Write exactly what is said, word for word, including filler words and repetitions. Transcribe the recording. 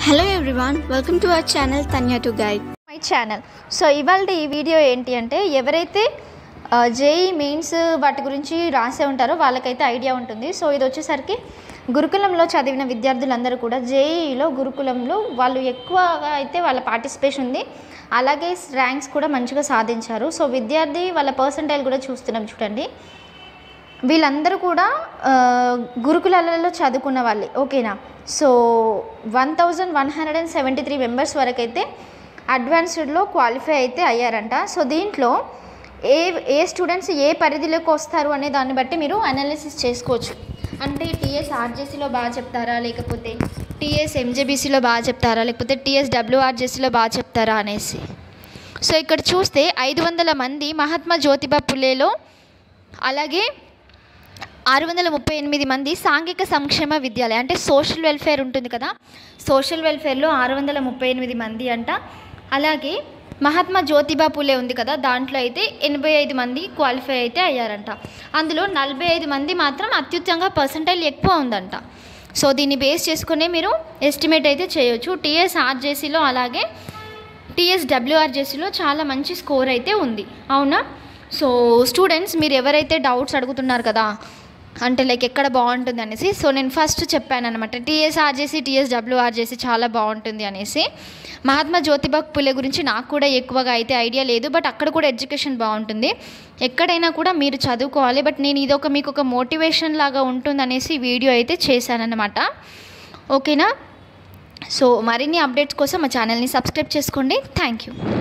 Hello everyone, welcome to our channel Tanya to Guide. My channel. So ఇవాల్టి ఈ video ఏంటి అంటే ఎవరైతే జేఈ మెయిన్స్ వాటి గురించి రాసే ఉంటారో వాళ్ళకైతే ఐడియా ఉంటుంది. సో ఇది వచ్చేసరికి గురుకులంలో చదివిన విద్యార్థులందరూ కూడా జేఈలో గురుకులంలో వాళ్ళు ఎక్కువగా అయితే వాళ్ళ పార్టిసిపేషన్ ఉంది. అలాగే ర్యాంక్స్ కూడా మంచిగా సాధించారు. సో విద్యార్థి వాళ్ళ పర్సంటైల్ కూడా చూస్తున్నాం చూడండి. వీళ్ళందరూ కూడా గురుకులాలలో చదువుకున్న వాళ్ళే, ఓకేనా. So one thousand one hundred and seventy three members వరకు అయితే అడ్వాన్స్డ్లో క్వాలిఫై అయితే అయ్యారంట. సో దీంట్లో ఏ ఏ స్టూడెంట్స్ ఏ పరిధిలోకి వస్తారు అనే దాన్ని బట్టి మీరు అనాలిసిస్ చేసుకోవచ్చు. అంటే టీఎస్ ఆర్జేసీలో బాగా చెప్తారా, లేకపోతే టీఎస్ ఎంజేబీసీలో బాగా చెప్తారా, లేకపోతే టీఎస్ డబ్ల్యూఆర్జేసీలో బాగా చెప్తారా అనేసి. సో ఇక్కడ చూస్తే ఐదు వందల మంది మహాత్మా జ్యోతిబా పులేలో, అలాగే ఆరు వందల ముప్పై ఎనిమిది మంది సాంఘిక సంక్షేమ విద్యాలయం అంటే సోషల్ వెల్ఫేర్ ఉంటుంది కదా, సోషల్ వెల్ఫేర్లో ఆరు వందల ముప్పై ఎనిమిది మంది అంట. అలాగే మహాత్మా జ్యోతిబా పులే ఉంది కదా, దాంట్లో అయితే ఎనభై ఐదు మంది క్వాలిఫై అయితే అయ్యారంట. అందులో నలభై ఐదు మంది మాత్రం అత్యుత్తంగా పర్సంటైల్ ఎక్కువ ఉందంట. సో దీన్ని బేస్ చేసుకునే మీరు ఎస్టిమేట్ అయితే చేయొచ్చు. టీఎస్ ఆర్జేసీలో అలాగే టీఎస్ డబ్ల్యూఆర్జేసీలో చాలా మంచి స్కోర్ అయితే ఉంది, అవునా. సో స్టూడెంట్స్ మీరు ఎవరైతే డౌట్స్ అడుగుతున్నారు కదా, అంటే లైక్ ఎక్కడ బాగుంటుంది అనేసి, సో నేను ఫస్ట్ చెప్పాను అనమాట, టీఎస్ ఆర్జేసీ టీఎస్ డబ్ల్యూఆర్జేసీ చాలా బాగుంటుంది అనేసి. మహాత్మా జ్యోతిబా పులే గురించి నాకు కూడా ఎక్కువగా అయితే ఐడియా లేదు, బట్ అక్కడ కూడా ఎడ్యుకేషన్ బాగుంటుంది. ఎక్కడైనా కూడా మీరు చదువుకోవాలి, బట్ నేను ఇది ఒక మీకు ఒక మోటివేషన్ లాగా ఉంటుంది అనేసి వీడియో అయితే చేశానన్నమాట, ఓకేనా. సో మరిన్ని అప్డేట్స్ కోసం మా ఛానల్ని సబ్స్క్రైబ్ చేసుకోండి. Thank you.